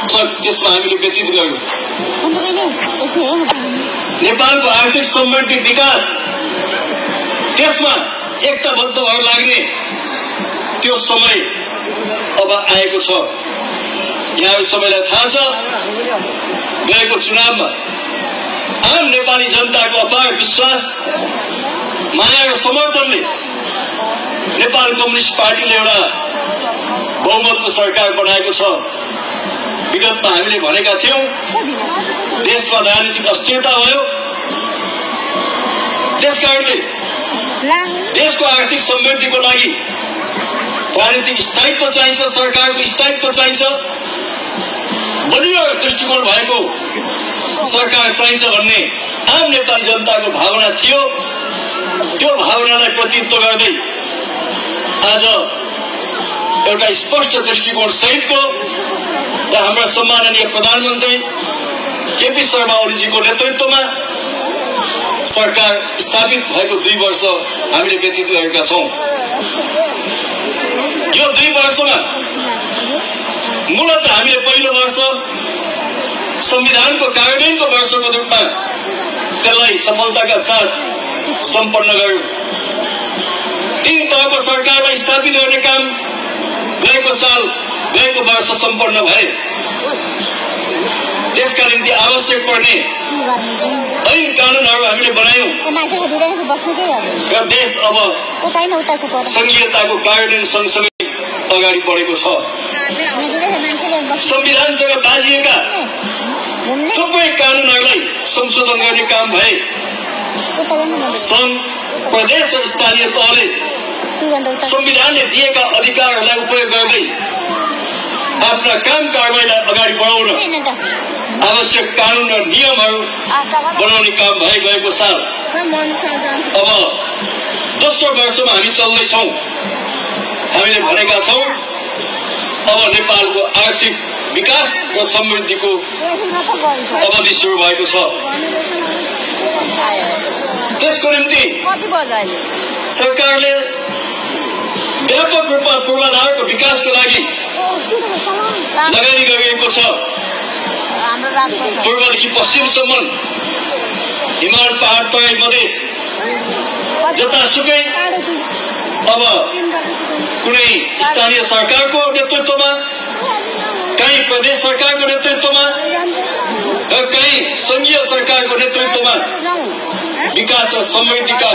त्यसमा हामीले व्यतीत गर्यौं। नेपालको आर्थिक समृद्धि विकास त्यसमा एकताबद्ध भएर लाग्ने त्यो समय अब आएको छ। यहाँहरु सबैलाई थाहा छ, गएको चुनावमा आम नेपाली जनताको अपार विश्वास, माया र समर्थनले नेपाल कम्युनिस्ट पार्टीले एउटा बहुमतको सरकार बनाएको छ। विगतमा हामीले भनेका थियौं देशमा राजनीतिक अस्थिरता भयो, त्यसकारणले देशको आर्थिक समृद्धिको लागि राजनीतिक स्थायित्व चाहिन्छ, सरकारको स्थायित्व चाहिन्छ, बलियो दृष्टिकोण भएको सरकार चाहिन्छ भन्ने आम नेपाली जनताको भावना थियो। त्यो भावनालाई प्रतिनिधित्व गर्दै आज एउटा स्पष्ट दृष्टिकोण सहितको र हाम्रा सम्माननीय प्रधानमन्त्री केपी शर्मा ओलीजीको नेतृत्वमा सरकार स्थापित भएको 2 वर्ष हामीले व्यतीत गरेका छौं। यो 2 वर्षमा मूलतः हामीले पहिलो वर्ष संविधानको कार्यान्वयनको वर्षको रूपमा त्यसलाई सफलताका साथ सम्पन्न गर्यौं। 3 तहको सरकारलाई स्थापित गर्ने काम गएको वर्ष सम्पन्न भए। त्यसका निम्ति आवश्यक पर्ने ऐन कानूनहरू हामीले बनायौं र देश अब संघीयताको कार्यान्वयन सँगसँगै अगाडि बढेको छ। संविधानसँग बाजिएका थुप्रै कानूनहरूलाई संशोधन गर्ने काम भए। संघ, प्रदेश र स्थानीय तहले संविधानले दिएका अधिकारहरूलाई उपयोग गर्दै आफ्ना काम कारबाहीलाई अगाडि बढाउन आवश्यक कानून र नियमहरू बनाउने काम भए गएको साल। अब दोस्रो वर्षमा हामी चल्दैछौं। हामीले भनेका छौं अब नेपालको आर्थिक विकास र समृद्धिको अवधि सुरु भएको छ। त्यसको निम्ति सरकारले व्यापक रूपमा पूर्वाधारको विकासको लागि लगानी गरिएको छ। पूर्वदेखि पश्चिमसम्म हिमाल, पहाड, तराई, मधेस जतासुकै अब कुनै स्थानीय सरकारको नेतृत्वमा, कहीँ प्रदेश सरकारको नेतृत्वमा र कहीँ संघीय सरकारको नेतृत्वमा विकास र समृद्धिका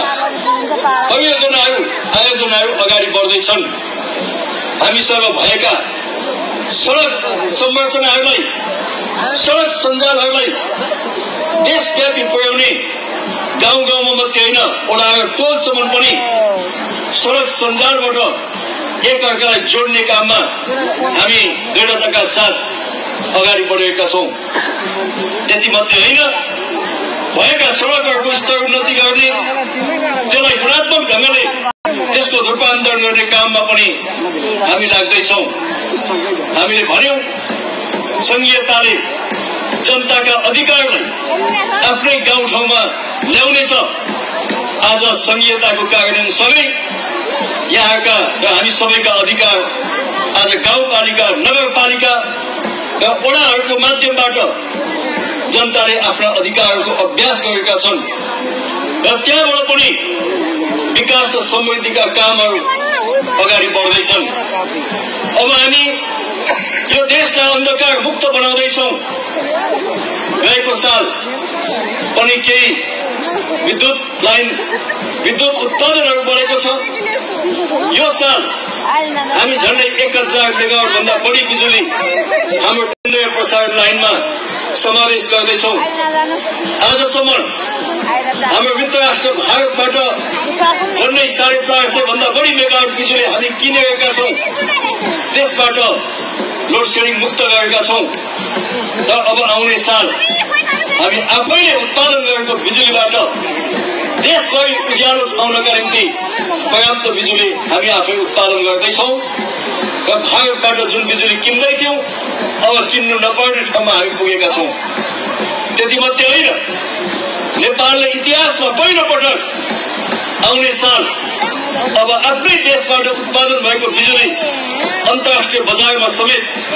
आयोजनाहरू अगाडि बढ्दैछन्। हामीसँग भएका सडक संरचनाहरूलाई, सडक सञ्जालहरूलाई देशव्यापी पुर्याउने, गाउँ गाउँमा मात्रै होइन वडा र टोलसम्म पनि सडक सञ्जालबाट एकअर्कालाई जोड्ने काममा हामी दृढताका साथ अगाडि बढेका छौं। त्यति मात्रै होइन, भएका सडकहरूको स्तर उन्नति गर्ने, त्यसलाई गुणात्मक ढंगले त्यसको रूपान्तरण गर्ने काममा पनि हामी लाग्दैछौं। हामीले भन्यौं संघीयताले जनताका अधिकारलाई आफ्नै गाउँठाउँमा ल्याउनेछ। आज संघीयताको कार्यान्वयन सँगै यहाँका र हामी सबैका अधिकार आज गाउँपालिका, नगरपालिका र वडाहरूको माध्यमबाट जनताले आफ्ना अधिकारहरूको अभ्यास गरेका छन् र त्यहाँबाट पनि विकास र समृद्धिका कामहरू अगाडि बढ्दैछन्। अब हामी यो देशलाई अन्धकार मुक्त बनाउँदैछौं। गएको साल पनि केही विद्युत उत्पादनहरू बढेको छ। यो साल हामी झन्डै 1000 मेगावाट भन्दा बढी बिजुली हाम्रो केन्द्रीय प्रसारण लाइनमा समावेश गर्दैछौं। आजसम्म हाम्रो मित्र राष्ट्र भारतबाट झन्डै 450 भन्दा बढी मेगावाट बिजुली हामी किनेका छौं। त्यसबाट लोड सेडिङ मुक्त गरेका छौं र अब आउने साल हामी आफैले उत्पादन गरेको बिजुलीबाट देशभरि उज्यालो छाउनका निम्ति पर्याप्त बिजुली हामी आफै उत्पादन गर्दैछौं र भारतबाट जुन बिजुली किन्दै थियौं अब किन्नु नपर्ने ठाउँमा हामी पुगेका छौं। त्यति मात्रै होइन, नेपालले इतिहासमा पहिलो पटक आउने साल अब आफ्नै देशबाट उत्पादन भएको बिजुली अन्तर्राष्ट्रिय बजारमा समेत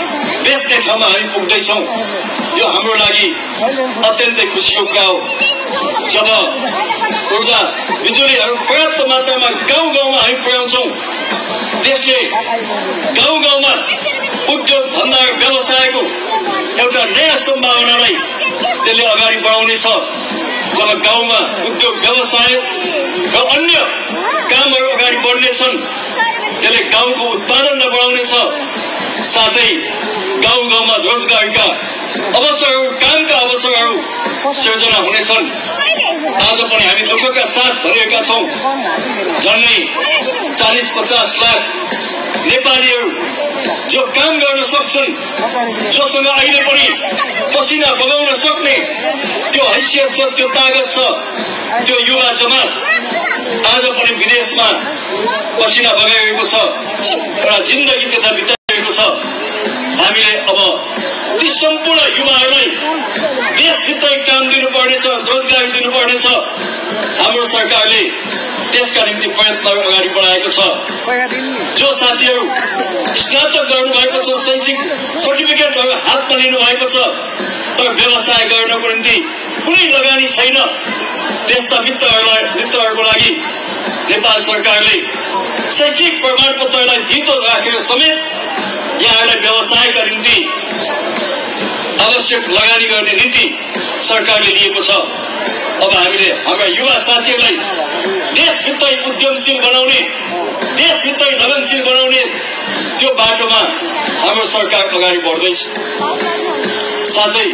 बेच्ने ठाउँमा हामी पुग्दैछौँ। यो हाम्रो लागि अत्यन्तै खुसीको कुरा हो। जब ऊर्जा बिजुलीहरू पर्याप्त मात्रामा गाउँ गाउँमा हामी पुर्याउँछौँ, त्यसले गाउँ गाउँमा उद्योग धन्दा व्यवसायको एउटा नयाँ सम्भावनालाई त्यसले अगाडि बढाउनेछ। जब गाउँमा उद्योग व्यवसाय र अन्य कामहरू अगाडि बढ्नेछन्, त्यसले गाउँको उत्पादनलाई बढाउनेछ। साथै गाउँ गाउँमा रोजगारका अवसरहरू, कामका अवसरहरू सृजना हुनेछन्। आज पनि हामी दुःखका साथ भनिरहेका छौँ, झन्डै 40-50 लाख नेपालीहरू जो काम गर्न सक्छन्, जोसँग अहिले पनि पसिना बगाउन सक्ने त्यो हैसियत छ, त्यो तागत छ, त्यो युवा जमात आज पनि विदेशमा पसिना बगाइरहेको छ, एउटा जिन्दगी त्यता बिताइरहेको छ। हामीले अब ती सम्पूर्ण युवाहरूलाई देशभित्रै काम दिनुपर्नेछ, रोजगारी दिनुपर्नेछ। हाम्रो सरकारले त्यसका निम्ति प्रयत्नहरू अगाडि बढाएको छ। जो साथीहरू स्नातक गर्नुभएको छ, शैक्षिक सर्टिफिकेटहरू हातमा लिनु भएको छ, तर व्यवसाय गर्नको निम्ति कुनै लगानी छैन, त्यस्ता मित्रहरूको लागि नेपाल सरकारले शैक्षिक प्रमाणपत्रलाई धितो राखेर समेत यहाँहरूलाई व्यवसायका निम्ति आवश्यक लगानी गर्ने नीति सरकारले लिएको छ। अब हामीले हाम्रा युवा साथीहरूलाई देशभित्रै उद्यमशील बनाउने, देशभित्रै लगनशील बनाउने त्यो बाटोमा हाम्रो सरकार अगाडि बढ्दैछ। साथै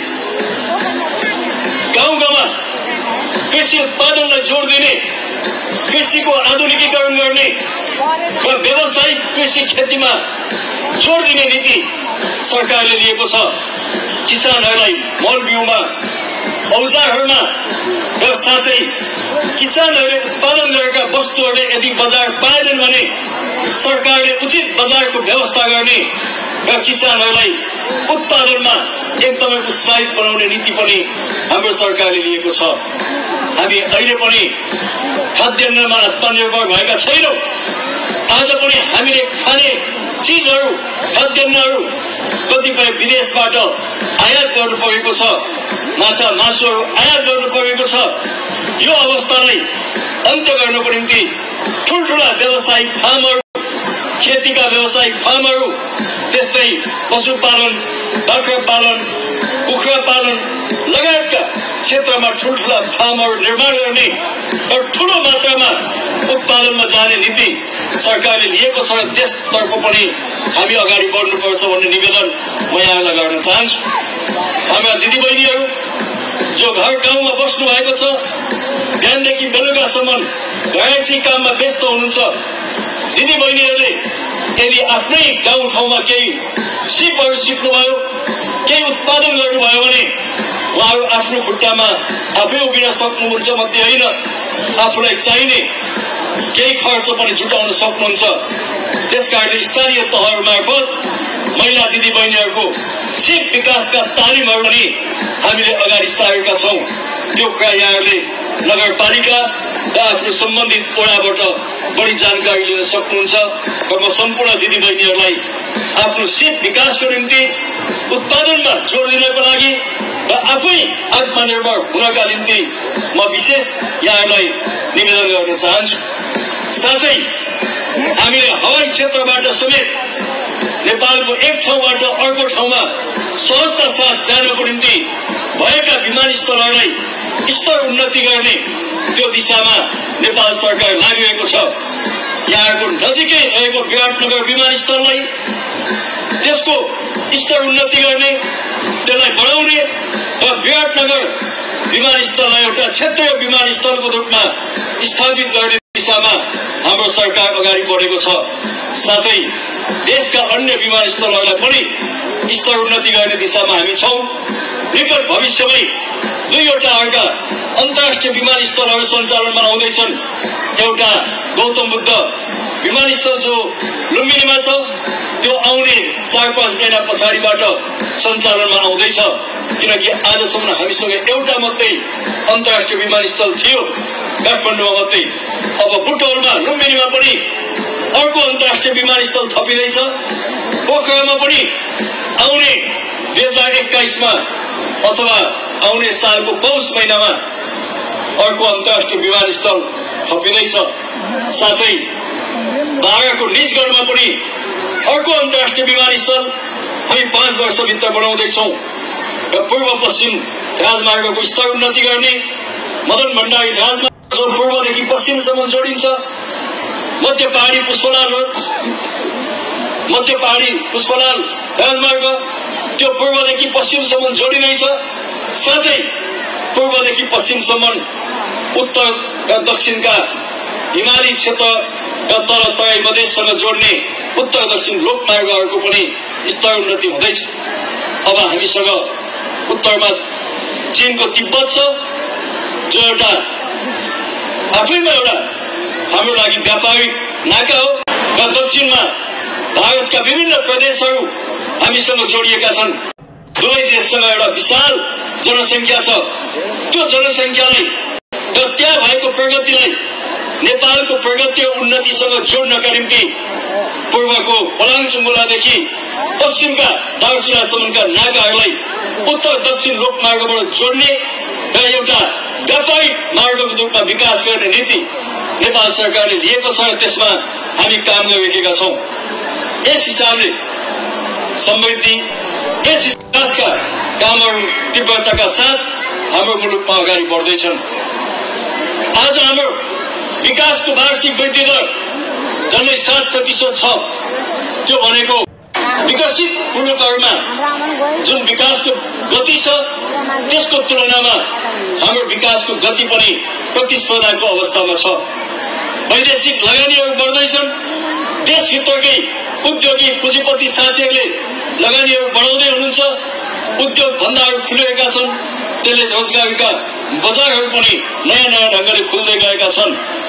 गाउँ गाउँमा कृषि उत्पादनलाई जोड दिने, कृषिको आधुनिकीकरण गर्ने र व्यावसायिक कृषि खेतीमा जोड दिने नीति सरकारले लिएको छ। किसानहरूलाई मल बिउमा, औजारहरूमा र साथै किसानहरूले उत्पादन गरेका वस्तुहरूले यदि बजार पाएनन् भने सरकारले उचित बजारको व्यवस्था गर्ने र किसानहरूलाई उत्पादनमा एकदमै उत्साहित बनाउने नीति पनि हाम्रो सरकारले लिएको छ। हामी अहिले पनि खाद्यान्नमा आत्मनिर्भर भएका छैनौँ। आज पनि हामीले खाने चिजहरू, खाद्यान्नहरू कतिपय विदेशबाट आयात गर्नु परेको छ, माछा मासुहरू आयात गर्नु परेको छ। यो अवस्थालाई अन्त्य गर्नको निम्ति ठुल्ठुला व्यावसायिक फार्महरू, खेतीका व्यावसायिक फार्महरू, त्यस्तै पशुपालन, बाख्रा पालन, कुखुरा पालन लगायतका क्षेत्रमा ठुल्ठुला फार्महरू निर्माण गर्ने र ठुलो मात्रामा उत्पादनमा जाने नीति सरकारले लिएको छ र त्यसतर्फ पनि हामी अगाडि बढ्नुपर्छ भन्ने निवेदन म यहाँलाई गर्न चाहन्छु। हाम्रा दिदीबहिनीहरू जो घर गाउँमा बस्नु भएको छ, बिहानदेखि बेलुकासम्म घरैसी काममा व्यस्त हुनुहुन्छ, दिदीबहिनीहरूले यदि आफ्नै गाउँठाउँमा केही सिपहरू सिक्नुभयो, केही उत्पादन गर्नुभयो भने उहाँहरू आफ्नो खुट्टामा आफै उभिन सक्नुहुन्छ मात्रै होइन, आफूलाई चाहिने केही खर्च पनि जुटाउन सक्नुहुन्छ। त्यसकारणले स्थानीय तहहरू मार्फत महिला दिदीबहिनीहरूको सिप विकासका तालिमहरू पनि हामीले अगाडि सारेका छौँ। त्यो कुरा यहाँहरूले नगरपालिका र आफ्नो सम्बन्धित वडाबाट बढी जानकारी लिन सक्नुहुन्छ। र म सम्पूर्ण दिदीबहिनीहरूलाई आफ्नो सिप विकासको निम्ति, उत्पादनमा जोड दिनको लागि र आफै आत्मनिर्भर हुनका निम्ति म विशेष यहाँहरूलाई निवेदन गर्न चाहन्छु। साथै हामीले हवाई क्षेत्रबाट समेत नेपालको एक ठाउँबाट अर्को ठाउँमा सहजता साथ जानको निम्ति भएका विमानस्थलहरूलाई स्तर उन्नति गर्ने त्यो दिशामा नेपाल सरकार लागिरहेको छ। यहाँको नजिकै रहेको विराटनगर विमानस्थललाई त्यसको स्तर उन्नति गर्ने, त्यसलाई बढाउने र विराटनगर विमानस्थललाई एउटा क्षेत्रीय विमानस्थलको रूपमा स्थापित गर्ने दिशामा हाम्रो सरकार अगाडि बढेको छ। साथै देशका अन्य विमानस्थलहरूलाई पनि स्तर उन्नति गर्ने दिशामा हामी छौँ। निकट भविष्यमै 2वटा अर्का अन्तर्राष्ट्रिय विमानस्थलहरू सञ्चालनमा आउँदैछन्। एउटा गौतम बुद्ध विमानस्थल जो लुम्बिनीमा छ, त्यो आउने 4-5 महिना पछाडिबाट सञ्चालनमा आउँदैछ। किनकि आजसम्म हामीसँग एउटा मात्रै अन्तर्राष्ट्रिय विमानस्थल थियो, काठमाडौँमा मात्रै। अब बुटवलमा, लुम्बिनीमा पनि अर्को अन्तर्राष्ट्रिय विमानस्थल थपिँदैछ। पोखरामा पनि आउने 2021 मा अथवा आउने सालको पौष महिनामा अर्को अन्तर्राष्ट्रिय विमानस्थल थपिँदैछ। साथै बागको निजगढमा पनि अर्को अन्तर्राष्ट्रिय विमानस्थल हामी 5 वर्षभित्र बनाउँदैछौँ र पूर्व पश्चिम राजमार्गको स्तर उन्नति गर्ने, मदन भण्डारी राजमार्ग जो पूर्वदेखि पश्चिमसम्म जोडिन्छ, मध्य पहाडी पुष्पलाल राजमार्ग त्यो पूर्वदेखि पश्चिमसम्म जोडिनेछ। साथै पूर्वदेखि पश्चिमसम्म उत्तर र दक्षिणका हिमाली क्षेत्र र तल तराई मधेससँग जोड्ने उत्तर दक्षिण लोकमार्गहरूको पनि स्तर उन्नति हुँदैछ। अब हामीसँग उत्तरमा चीनको तिब्बत छ, जो एउटा आफैमा एउटा हाम्रो लागि व्यापारिक नाका हो, र दक्षिणमा भारतका विभिन्न प्रदेशहरू हामीसँग जोडिएका छन्। दुवै देशसँग एउटा विशाल जनसङ्ख्या छ। त्यो जनसङ्ख्यालाई र त्यहाँ भएको प्रगतिलाई नेपालको प्रगति र उन्नतिसँग जोड्नका निम्ति पूर्वको पलाङचुङ्गुलादेखि पश्चिमका दार्चुलासम्मका नाकाहरूलाई उत्तर दक्षिण लोकमार्गबाट जोड्ने र एउटा व्यापारिक मार्गको रूपमा विकास गर्ने नीति नेपाल सरकारले लिएको छ र त्यसमा हामी काम गरिरहेका छौँ। यस हिसाबले समृद्धि, यस विकासका कामहरू तीव्रताका साथ हाम्रो मुलुकमा अगाडि बढ्दैछन्। आज हाम्रो विकासको वार्षिक वृद्धि दर झन्डै 7% छ। त्यो भनेको विकसित मुलुकहरूमा जुन विकासको गति छ त्यसको तुलनामा हाम्रो विकासको गति पनि प्रतिस्पर्धाको अवस्थामा छ। वैदेशिक लगानीहरू बढ्दैछन्। देशभित्रकै उद्योगी पुँजीपति साथीहरूले लगानीहरू बढाउँदै हुनुहुन्छ। उद्योग धन्दाहरू खुलिरहेका छन्। त्यसले रोजगारीका बजारहरू पनि नयाँ ढङ्गले खुल्दै गएका छन्।